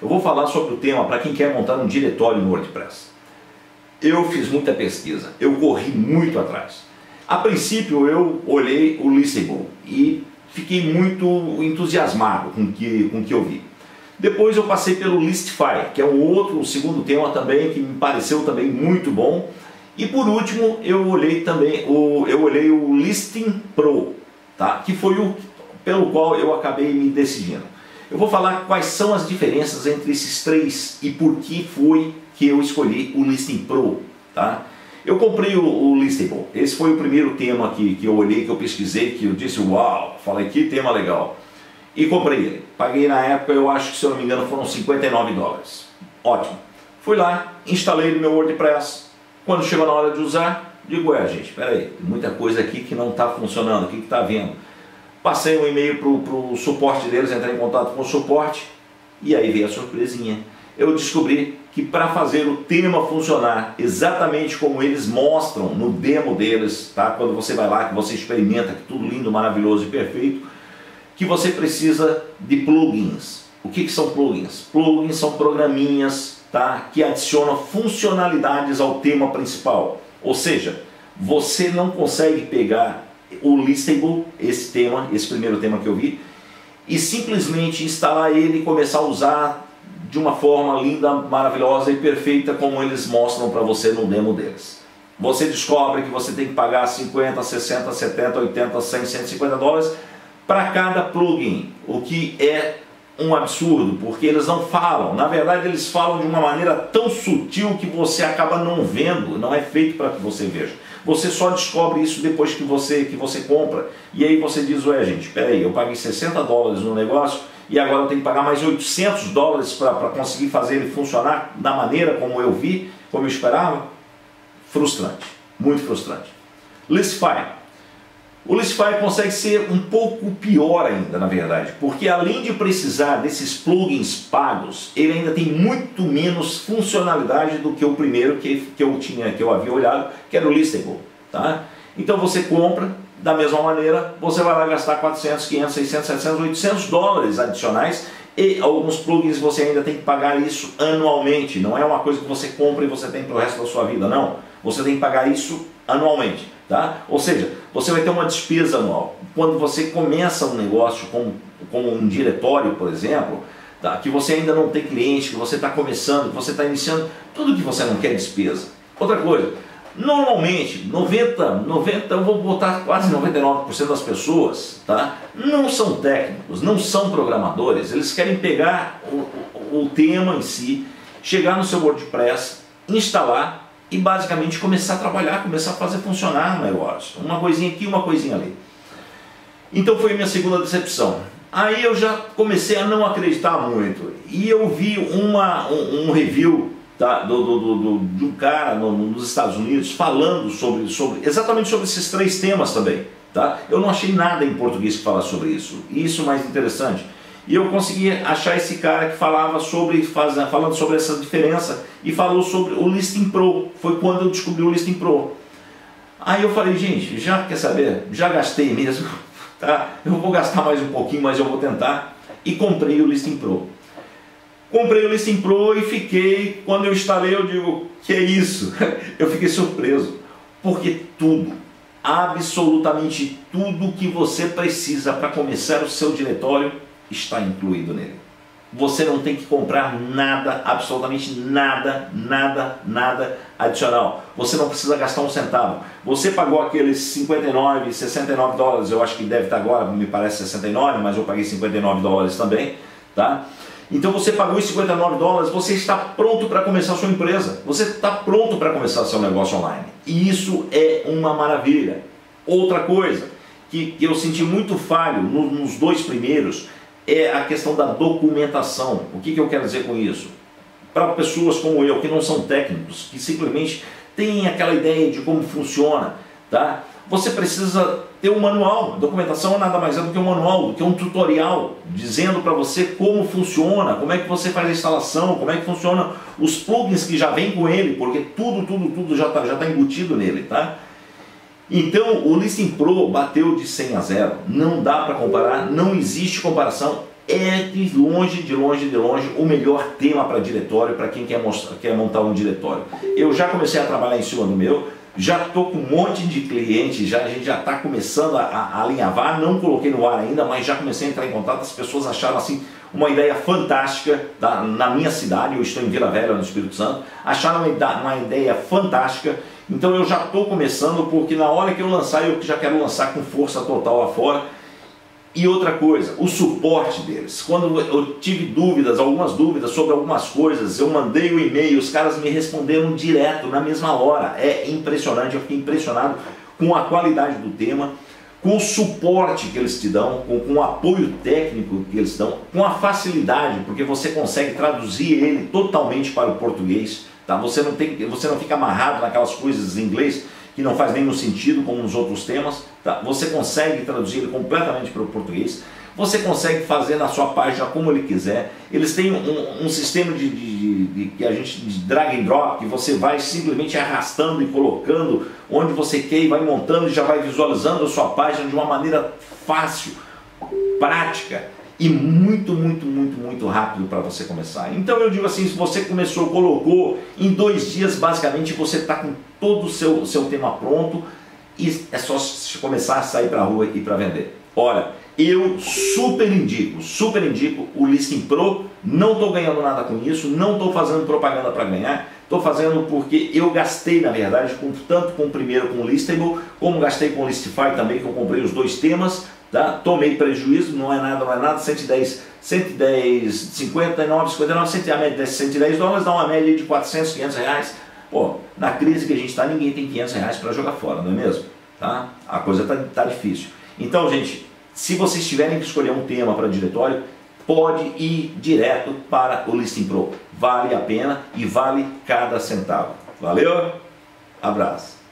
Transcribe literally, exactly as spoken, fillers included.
eu vou falar sobre o tema para quem quer montar um diretório no WordPress. Eu fiz muita pesquisa, eu corri muito atrás. A princípio eu olhei o Listable e fiquei muito entusiasmado com o que, com o que eu vi. Depois eu passei pelo Listify, que é um outro, um segundo tema também que me pareceu também muito bom. E por último eu olhei também o, eu olhei o Listing Pro, tá? Que foi o pelo qual eu acabei me decidindo. Eu vou falar quais são as diferenças entre esses três e por que foi que eu escolhi o Listing Pro, tá? Eu comprei o, o Listable, esse foi o primeiro tema que, que eu olhei, que eu pesquisei, que eu disse uau, falei que tema legal. E comprei ele. Paguei na época, eu acho que se eu não me engano foram cinquenta e nove dólares. Ótimo. Fui lá, instalei no meu WordPress. Quando chegou na hora de usar, digo, é gente, espera aí, tem muita coisa aqui que não está funcionando, o que está vendo? Passei um e-mail para o suporte deles, entrei em contato com o suporte e aí veio a surpresinha. Eu descobri que para fazer o tema funcionar exatamente como eles mostram no demo deles, tá? Quando você vai lá, que você experimenta, que tudo lindo, maravilhoso e perfeito, que você precisa de plugins. O que, que são plugins? Plugins são programinhas, tá? Que adicionam funcionalidades ao tema principal. Ou seja, você não consegue pegar o Listable, esse tema, esse primeiro tema que eu vi, e simplesmente instalar ele e começar a usar de uma forma linda, maravilhosa e perfeita como eles mostram para você no demo deles. Você descobre que você tem que pagar cinquenta, sessenta, setenta, oitenta, cem, cento e cinquenta dólares para cada plugin, o que é um absurdo, porque eles não falam, na verdade eles falam de uma maneira tão sutil que você acaba não vendo, não é feito para que você veja. Você só descobre isso depois que você, que você compra. E aí você diz, ué gente, espera aí, eu paguei sessenta dólares no negócio e agora eu tenho que pagar mais oitocentos dólares para conseguir fazer ele funcionar da maneira como eu vi, como eu esperava? Frustrante, muito frustrante. Listify. O Listify consegue ser um pouco pior ainda, na verdade, porque além de precisar desses plugins pagos, ele ainda tem muito menos funcionalidade do que o primeiro que, que eu tinha, que eu havia olhado, que era o Listable, tá? Então você compra, da mesma maneira, você vai lá gastar quatrocentos, quinhentos, seiscentos, setecentos, oitocentos dólares adicionais e alguns plugins você ainda tem que pagar isso anualmente, não é uma coisa que você compra e você tem para o resto da sua vida, não. Você tem que pagar isso anualmente. Tá? Ou seja, você vai ter uma despesa anual. Quando você começa um negócio como, como um diretório, por exemplo, tá? Que você ainda não tem cliente, que você está começando, que você está iniciando, tudo que você não quer é despesa. Outra coisa, normalmente, noventa, noventa, eu vou botar quase noventa e nove por cento das pessoas, tá? Não são técnicos, não são programadores, eles querem pegar o, o, o tema em si, chegar no seu WordPress, instalar, e basicamente começar a trabalhar, começar a fazer funcionar o negócio. Uma coisinha aqui, uma coisinha ali. Então foi a minha segunda decepção. Aí eu já comecei a não acreditar muito. E eu vi uma, um, um review tá, do, do, do, do, de um cara no, nos Estados Unidos falando sobre, sobre, exatamente sobre esses três temas também. Tá? Eu não achei nada em português que falasse sobre isso. Isso é mais interessante. E eu consegui achar esse cara que falava sobre, faz, falando sobre essa diferença e falou sobre o Listing Pro. Foi quando eu descobri o Listing Pro. Aí eu falei, gente, já quer saber? Já gastei mesmo, tá? Eu vou gastar mais um pouquinho, mas eu vou tentar. E comprei o Listing Pro. Comprei o Listing Pro e fiquei, quando eu instalei, eu digo, que é isso? Eu fiquei surpreso, porque tudo, absolutamente tudo que você precisa para começar o seu diretório está incluído nele. Você não tem que comprar nada, absolutamente nada, nada, nada adicional. Você não precisa gastar um centavo. Você pagou aqueles cinquenta e nove, sessenta e nove dólares, eu acho que deve estar agora, me parece sessenta e nove, mas eu paguei cinquenta e nove dólares também, tá? Então você pagou os cinquenta e nove dólares, você está pronto para começar a sua empresa. Você está pronto para começar seu negócio online. E isso é uma maravilha. Outra coisa que, que eu senti muito falho no, nos dois primeiros é a questão da documentação. O que, que eu quero dizer com isso? Para pessoas como eu, que não são técnicos, que simplesmente têm aquela ideia de como funciona, tá? Você precisa ter um manual. Documentação nada mais é do que um manual, do que um tutorial, dizendo para você como funciona, como é que você faz a instalação, como é que funciona os plugins que já vem com ele, porque tudo, tudo, tudo já está já tá embutido nele, tá? Então o Listing Pro bateu de cem a zero, não dá para comparar, não existe comparação. é de longe, de longe, de longe o melhor tema para diretório, para quem quer, mostrar, quer montar um diretório. Eu já comecei a trabalhar em cima do meu, já estou com um monte de clientes, já, a gente já está começando a, a alinhavar, não coloquei no ar ainda, mas já comecei a entrar em contato, as pessoas acharam assim uma ideia fantástica da, na minha cidade, eu estou em Vila Velha, no Espírito Santo, acharam uma, uma ideia fantástica, então eu já estou começando, porque na hora que eu lançar, eu já quero lançar com força total lá fora. E outra coisa, o suporte deles. Quando eu tive dúvidas, algumas dúvidas sobre algumas coisas, eu mandei o e-mail, os caras me responderam direto, na mesma hora. É impressionante, eu fiquei impressionado com a qualidade do tema, com o suporte que eles te dão, com, com o apoio técnico que eles dão, com a facilidade, porque você consegue traduzir ele totalmente para o português, tá? Você não tem, você não fica amarrado naquelas coisas em inglês que não faz nenhum sentido, como nos outros temas, tá? Você consegue traduzir ele completamente para o português, você consegue fazer na sua página como ele quiser. Eles têm um, um sistema de, de, de, de, que a gente, de drag and drop, que você vai simplesmente arrastando e colocando onde você quer e vai montando e já vai visualizando a sua página de uma maneira fácil, prática e muito, muito, muito, muito rápido para você começar. Então eu digo assim, se você começou, colocou, em dois dias basicamente você está com todo o seu, seu tema pronto e é só começar a sair para a rua e para vender. Olha, eu super indico, super indico o Listing Pro, não estou ganhando nada com isso, não estou fazendo propaganda para ganhar, estou fazendo porque eu gastei na verdade, com, tanto com o primeiro com o Listable, como gastei com o Listify também, que eu comprei os dois temas, tá? Tomei prejuízo, não é nada, não é nada, cento e dez, cento e dez, cinquenta e nove, cinquenta e nove, cento e dez dólares, dá uma média de quatrocentos, quinhentos reais. Pô, na crise que a gente está, ninguém tem quinhentos reais para jogar fora, não é mesmo? Tá? A coisa está tá difícil. Então, gente, se vocês tiverem que escolher um tema para diretório, pode ir direto para o Listing Pro. Vale a pena e vale cada centavo. Valeu? Abraço.